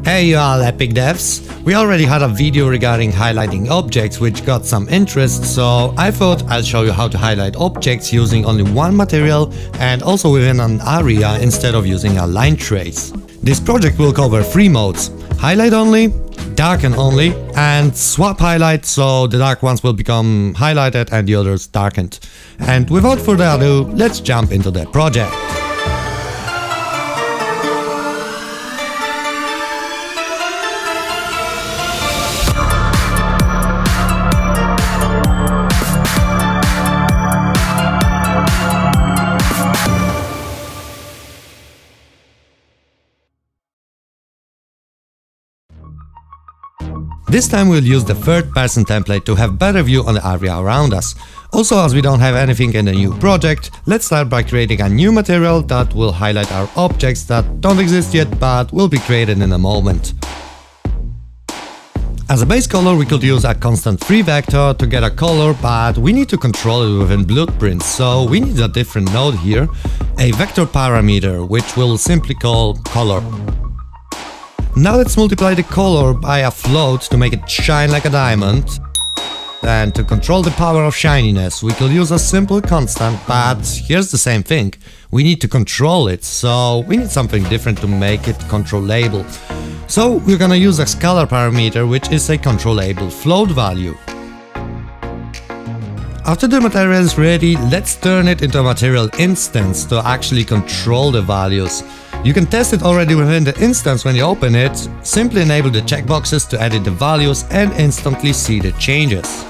Hey you all epic devs! We already had a video regarding highlighting objects which got some interest, so I thought I'll show you how to highlight objects using only one material and also within an area instead of using a line trace. This project will cover 3 modes: highlight only, darken only, and swap highlight, so the dark ones will become highlighted and the others darkened. And without further ado, let's jump into the project. This time we'll use the third-person template to have better view on the area around us. Also, as we don't have anything in the new project, let's start by creating a new material that will highlight our objects that don't exist yet but will be created in a moment. As a base color we could use a constant free vector to get a color, but we need to control it within Blueprint, so we need a different node here, a vector parameter, which we'll simply call color. Now let's multiply the color by a float to make it shine like a diamond. And to control the power of shininess we could use a simple constant, but here's the same thing. We need to control it, so we need something different to make it controllable. So we're gonna use a scalar parameter, which is a controllable float value. After the material is ready, let's turn it into a material instance to actually control the values. You can test it already within the instance when you open it. Simply enable the checkboxes to edit the values and instantly see the changes.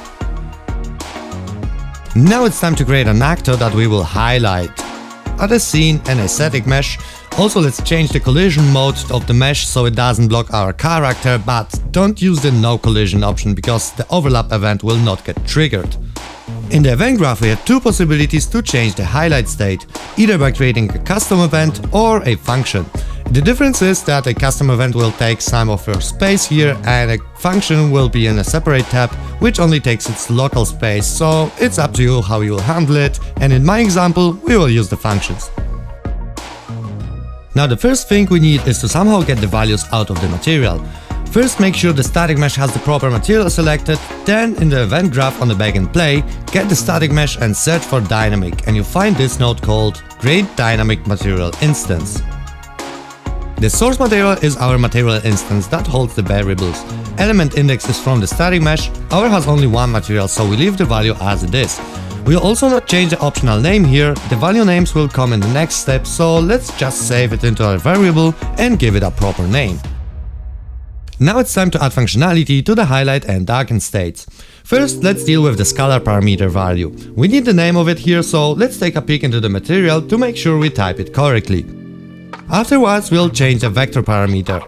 Now it's time to create an actor that we will highlight. Add a scene and a static mesh. Also let's change the collision mode of the mesh so it doesn't block our character, but don't use the no collision option because the overlap event will not get triggered. In the event graph we have 2 possibilities to change the highlight state, either by creating a custom event or a function. The difference is that a custom event will take some of your space here and a function will be in a separate tab which only takes its local space, so it's up to you how you will handle it, and in my example we will use the functions. Now the first thing we need is to somehow get the values out of the material. First, make sure the static mesh has the proper material selected, then in the event graph on the backend play, get the static mesh and search for dynamic, and you find this node called Create Dynamic Material Instance. The source material is our material instance that holds the variables. Element index is from the static mesh, ours has only one material, so we leave the value as it is. We'll also not change the optional name here, the value names will come in the next step, so let's just save it into a variable and give it a proper name. Now it's time to add functionality to the highlight and darken states. First, let's deal with the scalar parameter value. We need the name of it here, so let's take a peek into the material to make sure we type it correctly. Afterwards, we'll change the vector parameter.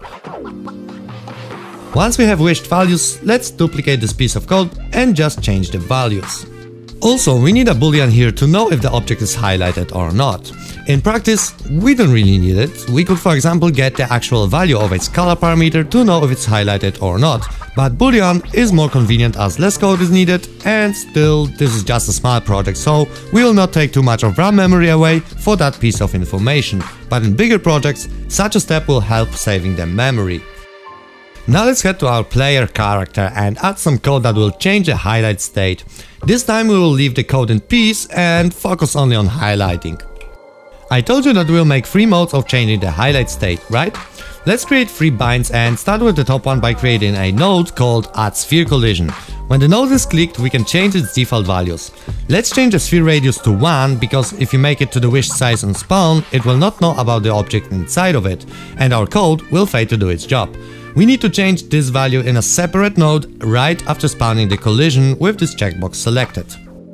Once we have wished values, let's duplicate this piece of code and just change the values. Also, we need a boolean here to know if the object is highlighted or not. In practice, we don't really need it. We could for example get the actual value of a scalar parameter to know if it's highlighted or not, but boolean is more convenient as less code is needed, and still this is just a small project, so we will not take too much of RAM memory away for that piece of information, but in bigger projects such a step will help saving the memory. Now let's head to our player character and add some code that will change the highlight state. This time we will leave the code in peace and focus only on highlighting. I told you that we'll make 3 modes of changing the highlight state, right? Let's create 3 binds and start with the top one by creating a node called Add Sphere Collision. When the node is clicked, we can change its default values. Let's change the sphere radius to 1, because if you make it to the wished size on spawn, it will not know about the object inside of it, and our code will fail to do its job. We need to change this value in a separate node right after spawning the collision with this checkbox selected.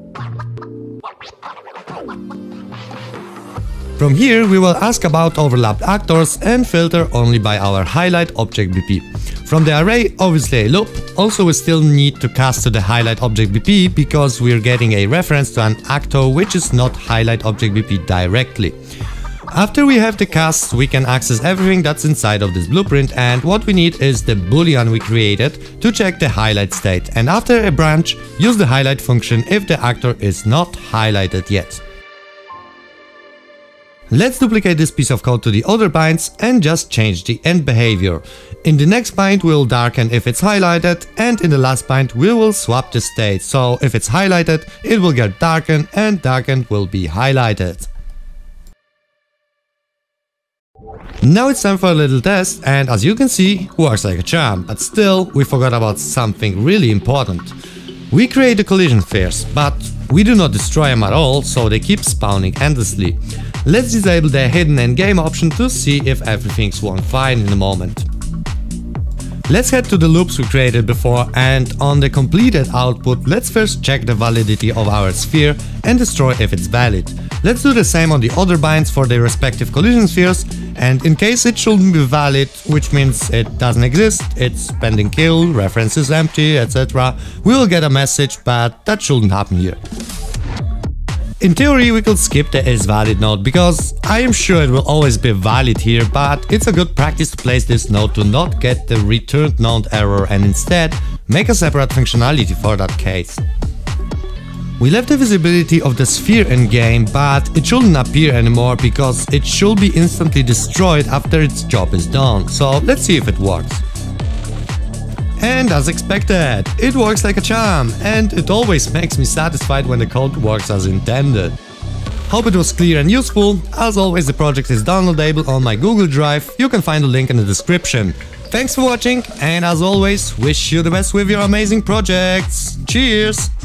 From here we will ask about overlapped actors and filter only by our highlight object BP. From the array, obviously a loop. Also we still need to cast to the highlight object BP because we're getting a reference to an actor which is not highlight object BP directly. After we have the casts, we can access everything that's inside of this blueprint, and what we need is the boolean we created to check the highlight state, and after a branch, use the highlight function if the actor is not highlighted yet. Let's duplicate this piece of code to the other binds and just change the end behavior. In the next bind we'll darken if it's highlighted, and in the last bind we will swap the state, so if it's highlighted it will get darkened and darkened will be highlighted. Now it's time for a little test, and as you can see, works like a charm, but still we forgot about something really important. We create the collision spheres, but we do not destroy them at all, so they keep spawning endlessly. Let's disable the hidden endgame option to see if everything's working fine in a moment. Let's head to the loops we created before, and on the completed output let's first check the validity of our sphere and destroy if it's valid. Let's do the same on the other binds for their respective collision spheres, and in case it shouldn't be valid, which means it doesn't exist, it's pending kill, reference is empty, etc., we will get a message, but that shouldn't happen here. In theory we could skip the isValid node, because I am sure it will always be valid here, but it's a good practice to place this node to not get the returned node error and instead make a separate functionality for that case. We left the visibility of the sphere in game, but it shouldn't appear anymore because it should be instantly destroyed after its job is done, so let's see if it works. And as expected, it works like a charm, and it always makes me satisfied when the code works as intended. Hope it was clear and useful. As always, the project is downloadable on my Google Drive, you can find the link in the description. Thanks for watching, and as always, wish you the best with your amazing projects. Cheers!